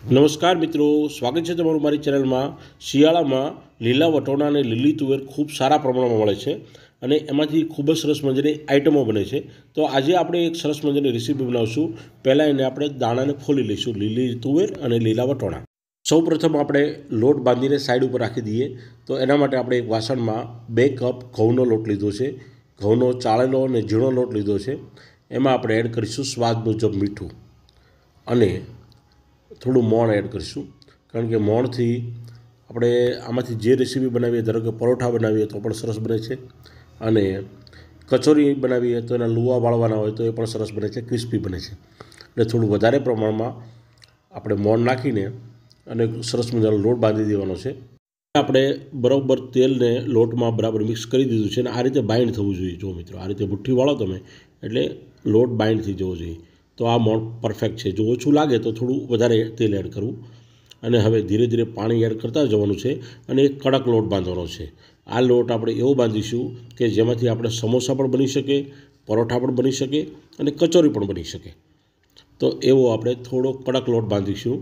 નમસ્કાર મિત્રો, સ્વાગત છે તમારું મારી ચેનલમાં। શિયાળામાં લીલા વટોણા અને લીલી તુવેર ખૂબ સારા પ્રમાણમાં મળે છે અને એમાંથી ખૂબ જ સરસ મજાની આઇટમો બને છે। તો આજે આપણે એક સરસ મજાની રેસીપી બનાવશું। પહેલાં એને આપણે દાણાને ફોલી લઈશું, લીલી તુવેર અને લીલા વટોણા। સૌપ્રથમ આપણે લોટ બાંધીને સાઈડ ઉપર રાખી દઈએ। તો એના માટે આપણે એક વાસણમાં 2 કપ ઘઉંનો લોટ લીધો છે। ઘઉંનો ચાળેલો અને ઝીણો લોટ લીધો છે। એમાં આપણે એડ કરીશું સ્વાદ મુજબ મીઠું અને થોડું મોણ એડ કરીશું, કારણ કે મોણથી આપણે આમાંથી જે રેસીપી બનાવીએ, ધારો કે પરોઠા બનાવીએ તો પણ સરસ બને છે, અને કચોરી બનાવીએ તો એના લુવા વાળવાના હોય તો એ પણ સરસ બને છે, ક્રિસ્પી બને છે। એટલે થોડું વધારે પ્રમાણમાં આપણે મોણ નાખીને અને સરસ મજાનો લોટ બાંધી દેવાનો છે। આપણે બરાબર તેલને લોટમાં બરાબર મિક્સ કરી દીધું છે અને આ રીતે બાઇન્ડ થવું જોઈએ। જો મિત્રો, આ રીતે મુઠ્ઠી વાળો તમે એટલે લોટ બાઇન્ડ થઈ જવો જોઈએ। તો આ મોણ પરફેક્ટ છે। જો ઓછું લાગે તો થોડું વધારે તેલ એડ કરવું અને હવે ધીરે ધીરે પાણી એડ કરતા જવાનું છે અને એક કડક લોટ બાંધવાનો છે। આ લોટ આપણે એવો બાંધીશું કે જેમાંથી આપણે સમોસા પણ બની શકે, પરોઠા પણ બની શકે અને કચોરી પણ બની શકે। તો એવો આપણે થોડો કડક લોટ બાંધીશું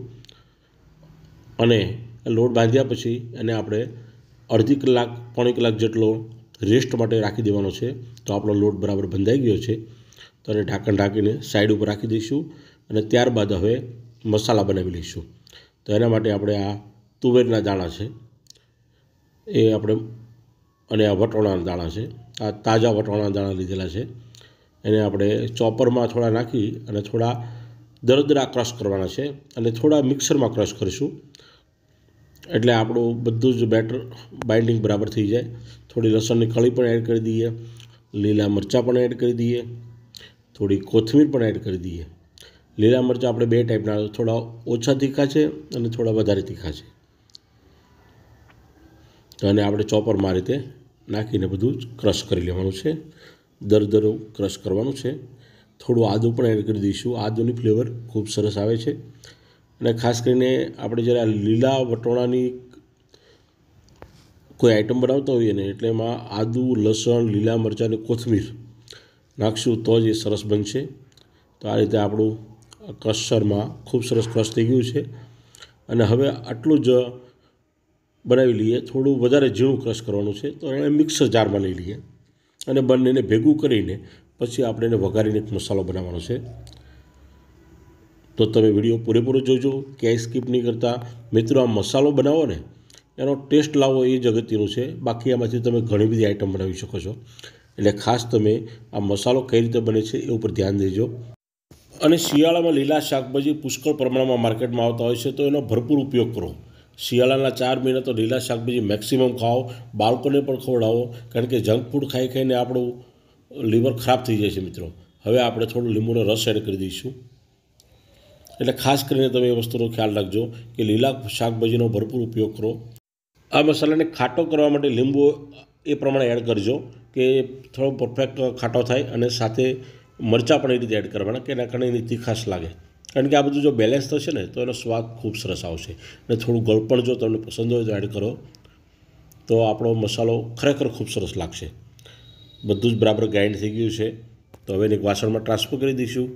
અને લોટ બાંધ્યા પછી એને આપણે અડધી કલાક, પોણી કલાક જેટલો રેસ્ટ માટે રાખી દેવાનો છે। તો આપણો લોટ બરાબર બંધાઈ ગયો છે। તો એને ઢાંકણ ઢાંકીને સાઈડ ઉપર રાખી દઈશું અને ત્યારબાદ હવે મસાલા બનાવી લઈશું। તો એના માટે આપણે આ તુવેરના દાણા છે એ આપણે, અને આ વટોણાના દાણા છે, આ તાજા વટોણાના દાણા લીધેલા છે, એને આપણે ચોપરમાં થોડા નાખી અને થોડા દરદરા ક્રશ કરવાના છે અને થોડા મિક્સરમાં ક્રશ કરીશું, એટલે આપણું બધું જ બેટર બાઇન્ડિંગ બરાબર થઈ જાય। થોડી લસણની કળી પણ એડ કરી દઈએ, લીલા મરચાં પણ એડ કરી દઈએ, થોડી કોથમીર પણ એડ કરી દઈએ। લીલા મરચાં આપણે 2 ટાઈપના, થોડા ઓછા તીખા છે અને થોડા વધારે તીખા છે। તો એને આપણે ચોપરમાં આ રીતે નાખીને બધું જ ક્રશ કરી લેવાનું છે, દરદરું ક્રશ કરવાનું છે। થોડું આદું પણ એડ કરી દઈશું, આદુની ફ્લેવર ખૂબ સરસ આવે છે। અને ખાસ કરીને આપણે જ્યારે લીલા વટોણાની કોઈ આઈટમ બનાવતા હોઈએ ને, એટલે એમાં આદું, લસણ, લીલા મરચાં અને કોથમીર નાખશું તો જ એ સરસ બનશે। તો આ રીતે આપણું ક્રશરમાં ખૂબ સરસ ક્રશ થઈ ગયું છે અને હવે આટલું જ બનાવી લઈએ। થોડું વધારે ઝીણું ક્રશ કરવાનું છે, તો એને મિક્સર જારમાં લઈ લઈએ અને બંનેને ભેગું કરીને પછી આપણે એને વઘારીને એક મસાલો બનાવવાનો છે। તો તમે વિડીયો પૂરેપૂરો જોજો, ક્યાંય સ્કીપ નહીં કરતા। મિત્રો, આ મસાલો બનાવો ને એનો ટેસ્ટ લાવો એ જ અગત્યનું છે, બાકી આમાંથી તમે ઘણી બધી આઈટમ બનાવી શકો છો। એટલે ખાસ તમે આ મસાલો કઈ રીતે બને છે એ ઉપર ધ્યાન દેજો। અને શિયાળામાં લીલા શાકભાજી પુષ્કળ પ્રમાણમાં માર્કેટમાં આવતા હોય છે, તો એનો ભરપૂર ઉપયોગ કરો। શિયાળાના 4 મહિના તો લીલા શાકભાજી મેક્સિમમ ખાઓ, બાળકોને પણ ખવડાવો, કારણ કે જંક ફૂડ ખાઈ ખાઈને આપણું લીવર ખરાબ થઈ જાય છે મિત્રો। હવે આપણે થોડું લીંબુનો રસ એડ કરી દઈશું, એટલે ખાસ કરીને તમે એ વસ્તુનો ખ્યાલ રાખજો કે લીલા શાકભાજીનો ભરપૂર ઉપયોગ કરો। આ મસાલાને ખાટો કરવા માટે લીંબુ એ પ્રમાણે એડ કરજો કે થોડો પરફેક્ટ ખાટો થાય, અને સાથે મરચાં પણ એ રીતે એડ કરવાના કે એના કારણે એની તીખાશ લાગે, કારણ કે આ બધું જો બેલેન્સ થશે ને તો એનો સ્વાદ ખૂબ સરસ આવશે। અને થોડું ગળપણ જો તમને પસંદ હોય તો એડ કરો, તો આપણો મસાલો ખરેખર ખૂબ સરસ લાગશે। બધું જ બરાબર ગ્રાઇન્ડ થઈ ગયું છે, તો હવે એને એક વાસણમાં ટ્રાન્સફર કરી દઈશું।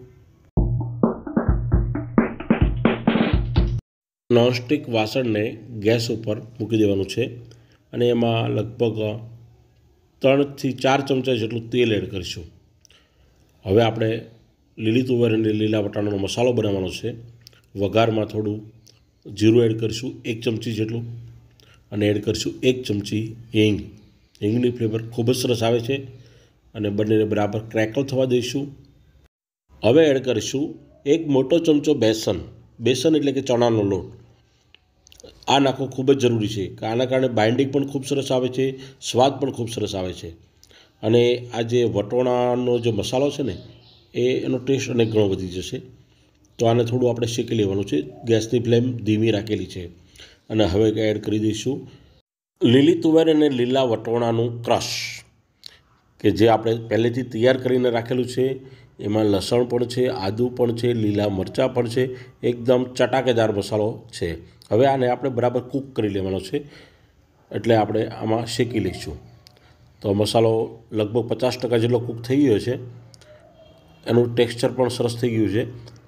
નોનસ્ટિક વાસણને ગેસ ઉપર મૂકી દેવાનું છે અને એમાં લગભગ 3 થી 4 ચમચા જેટલું તેલ એડ કરીશું। હવે આપણે લીલી તુવેર અને લીલા વટાણાનો મસાલો બનાવવાનો છે। વઘારમાં થોડું જીરું એડ કરીશું, 1 ચમચી જેટલું, અને એડ કરીશું 1 ચમચી હિંગ। હિંગની ફ્લેવર ખૂબ જ સરસ આવે છે અને બંનેને બરાબર ક્રેકલ થવા દઈશું। હવે એડ કરીશું 1 મોટો ચમચો બેસન એટલે કે ચણાનો લોટ। આ નાખવો ખૂબ જ જરૂરી છે, કે આના કારણે બાઇન્ડિંગ પણ ખૂબ સરસ આવે છે, સ્વાદ પણ ખૂબ સરસ આવે છે, અને આ જે વટોણાનો જે મસાલો છે ને એનો ટેસ્ટ અનેક ઘણો વધી જશે। તો આને થોડું આપણે શેકી લેવાનું છે, ગેસની ફ્લેમ ધીમી રાખેલી છે। અને હવે એડ કરી દઈશું લીલી તુવેર અને લીલા વટોણાનું ક્રશ, કે જે આપણે પહેલેથી તૈયાર કરીને રાખેલું છે। એમાં લસણ પણ છે, આદું પણ છે, લીલા મરચાં પણ છે, એકદમ ચટાકેદાર મસાલો છે। હવે આને આપણે બરાબર કૂક કરી લેવાનો છે, એટલે આપણે આમાં શેકી લઈશું। તો મસાલો લગભગ 50% જેટલો કૂક થઈ ગયો છે, એનું ટેક્સચર પણ સરસ થઈ ગયું છે।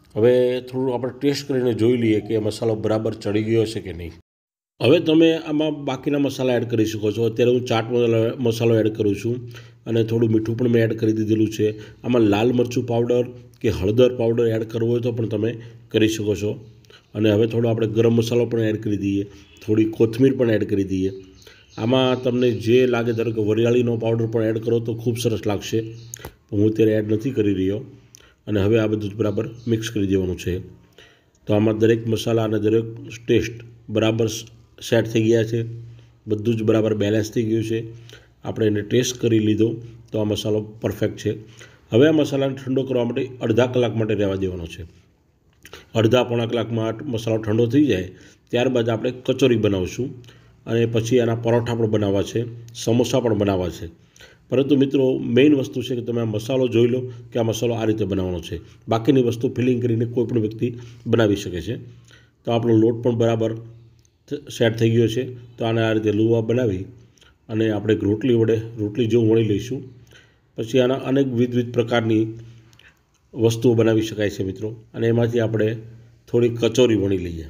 હવે થોડું આપણે ટેસ્ટ કરીને જોઈ લઈએ કે મસાલો બરાબર ચડી ગયો છે કે નહીં. હવે તમે આમાં બાકીના મસાલા એડ કરી શકો છો. અત્યારે હું ચાટ મસાલો એડ કરું છું અને થોડું મીઠું પણ મેં એડ કરી દીધેલું છે. આમાં લાલ મરચું પાવડર કે હળદર પાવડર એડ કરવો હોય તો પણ તમે કરી શકો છો. અને હવે થોડો આપણે ગરમ મસાલો પણ એડ કરી દઈએ, થોડી કોથમીર પણ એડ કરી દઈએ. આમાં તમને જે લાગે ધારો કે વરિયાળીનો પાવડર પણ એડ કરો તો ખૂબ સરસ લાગશે, હું અત્યારે એડ નથી કરી રહ્યો. અને હવે આ બધું જ બરાબર મિક્સ કરી દેવાનું છે. તો આમાં દરેક મસાલા અને દરેક ટેસ્ટ બરાબર સેટ થઈ ગયા છે, બધું જ બરાબર બેલેન્સ થઈ ગયું છે. આપણે એને ટેસ્ટ કરી લીધો તો આ મસાલો પરફેક્ટ છે. હવે આ મસાલાને ઠંડો કરવા માટે અડધા કલાક માટે રહેવા દેવાનો છે. અડધા પોણા કલાકમાં મસાલો ઠંડો થઈ જાય ત્યારબાદ આપણે કચોરી બનાવશું અને પછી આના પરોઠા પણ બનાવવા છે, સમોસા પણ બનાવવા છે. પરંતુ મિત્રો મેઇન વસ્તુ છે કે તમે આ મસાલો જોઈ લો કે આ મસાલો આ રીતે બનાવવાનો છે. બાકીની વસ્તુ ફિલિંગ કરીને કોઈ પણ વ્યક્તિ બનાવી શકે છે. તો આપણો લોટ પણ બરાબર સેટ થઈ ગયો છે. તો આને આ રીતે લુવા બનાવી અને આપણે રોટલી જેવું વણી લઈશું. પછી આના અનેક વિવિધ પ્રકારની વસ્તુઓ બનાવી શકાય છે મિત્રો. અને એમાંથી આપણે થોડી કચોરી વણી લઈએ.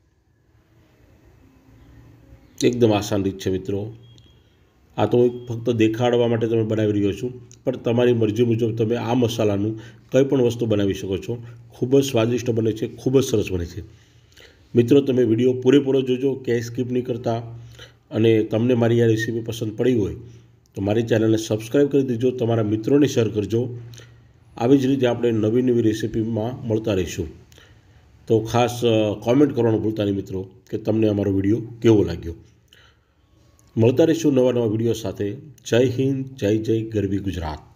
એકદમ આસાન રીત છે મિત્રો. આ તો ફક્ત દેખાડવા માટે તમે બનાવી રહ્યો છું, પણ તમારી મરજી મુજબ તમે આ મસાલાનું કંઈ પણ વસ્તુ બનાવી શકો છો. ખૂબ જ સ્વાદિષ્ટ બને છે, ખૂબ જ સરસ બને છે. મિત્રો તમે વિડીયો પૂરેપૂરો જોજો, ક્યાંય સ્કીપ નહીં કરતા. અને તમને મારી આ રેસીપી પસંદ પડી હોય તો મારી ચેનલને સબસ્ક્રાઈબ કરી દેજો, તમારા મિત્રોને શેર કરજો. આવી જ રીતે આપણે નવી નવી રેસીપીમાં મળતા રહીશું. તો ખાસ કોમેન્ટ કરવાનું ભૂલતા નહીં મિત્રો કે તમને અમારો વિડીયો કેવો લાગ્યો. મળતા રહીશું નવા વિડીયો સાથે. જય હિન્દ, જય જય ગરવી ગુજરાત.